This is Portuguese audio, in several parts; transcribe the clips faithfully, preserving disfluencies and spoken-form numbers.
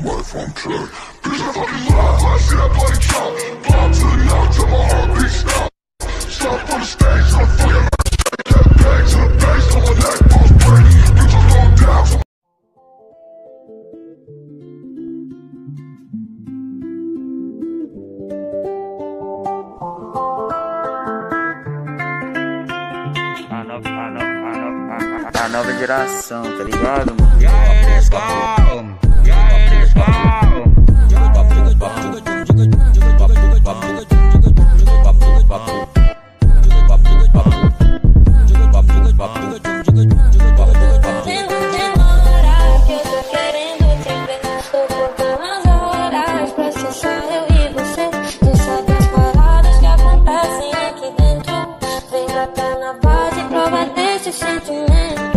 life on track. Bitch, I fucking live, I see that bloody chop. Pop to the knock till my heartbeat stop. Stop on the stage, I'm fucking that bag to the base, till my neck bones break. Bitch, I'm going down, so a nova geração, tá ligado, mano? E aí, Nescau? E aí, Nescau? Demora que eu tô querendo te ver. Tô contando as horas pra ser só eu e você. Tu sabe as paradas que acontecem aqui dentro. Vem pra cá na paz e prova desse sentimento.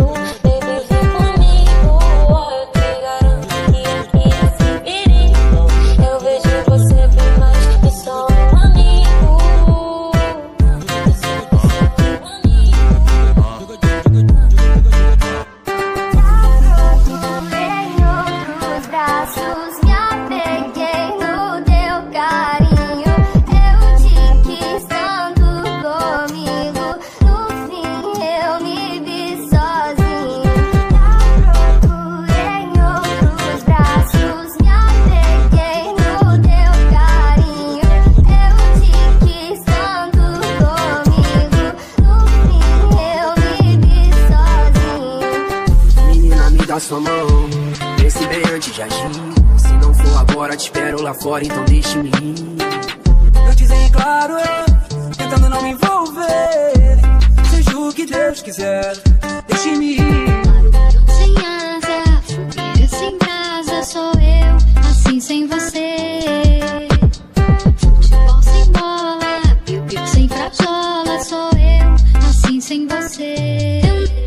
Sua mão, pense bem antes de agir. Se não for agora, te espero lá fora, então deixe-me ir. Eu dizem claro, tentando não me envolver. Seja o que Deus quiser, deixe-me ir. Sem asa, fogueira sem brasa, sou eu, assim sem você. Futebol sem bola, piu-piu sem frajola, sou eu, assim sem você.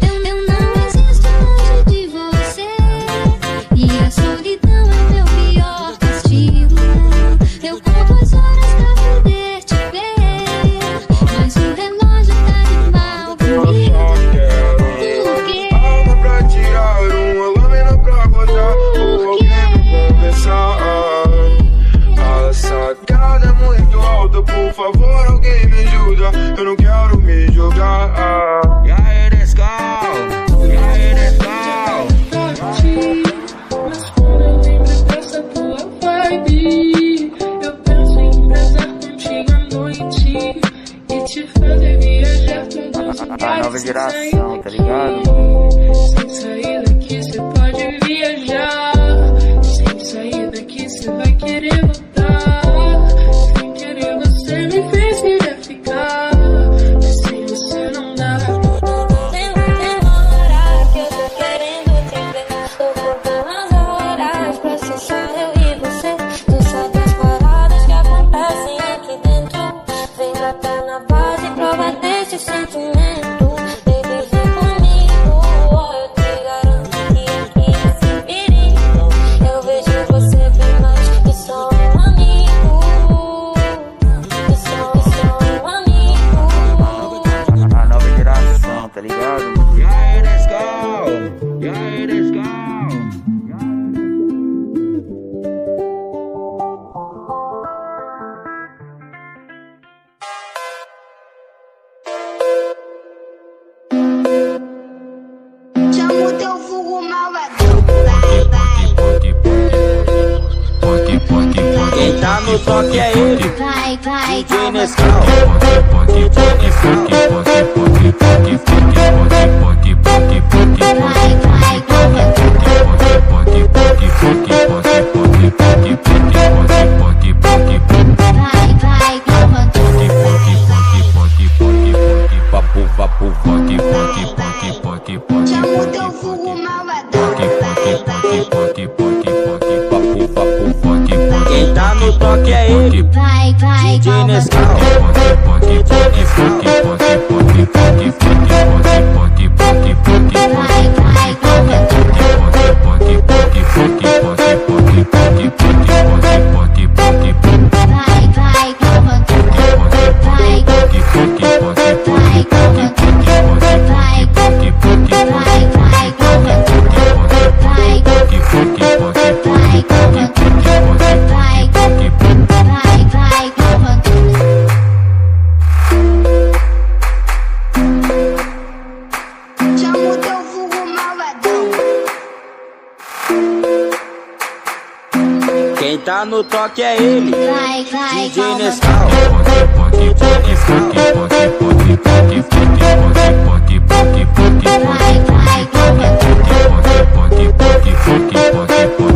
Por favor, alguém me ajuda, eu não quero me jogar. E aí, Nescau? E aí, Nescau? Mas quando eu lembro dessa tua vibe, eu penso em empresar contigo à noite e te fazer viajar com Deus. A nova geração, tá ligado? Sem sair daqui cê pode viajar, sem sair daqui cê vai querer voltar. Você me fez querer ficar, mas sem você não dá. Demora que eu tô querendo te ver. Tô contando as horas pra ser só eu e você. Tu sabe as paradas que acontecem aqui dentro. Vem pra cá na paz e prova desse sentimento. Baby, vem comigo, eu te garanto que aqui nesse perigo eu vejo você bem mais que só um amigo. Tá ligado? E aí, Nescau? E aí, Nescau? Chama o teu fogo malvadão. Quem tá no toque é ele. Vai, vai, D J Nescau. Chama o teu fogo malvadão. Quem tá no toque é ele. vai, vai, D J Nescau. vai, vai, vai, Quem tá no toque é ele, Vai, vai, D J calma. Nescau. Vai, vai, calma.